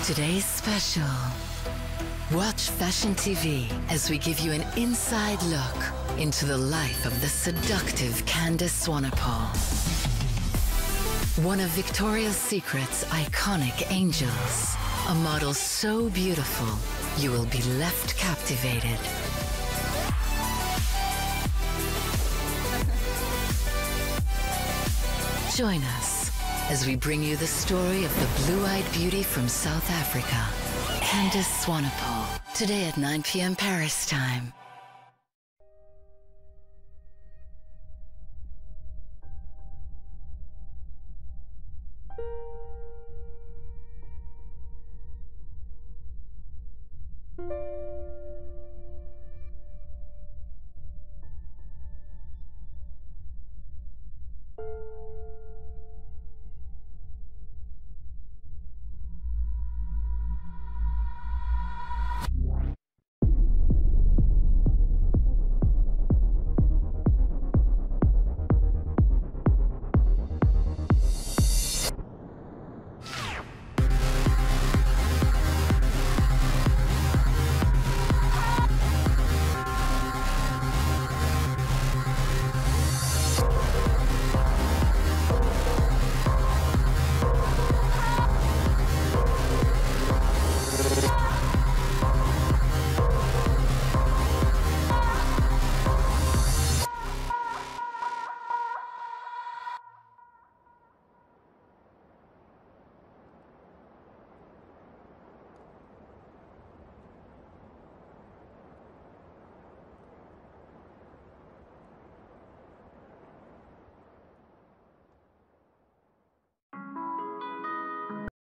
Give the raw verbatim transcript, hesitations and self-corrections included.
Today's special. Watch Fashion T V as we give you an inside look into the life of the seductive Candace Swanepoel. One of Victoria's Secret's iconic angels. A model so beautiful, you will be left captivated. Join us as we bring you the story of the blue-eyed beauty from South Africa, Candace Swanepoel, today at nine p m Paris time.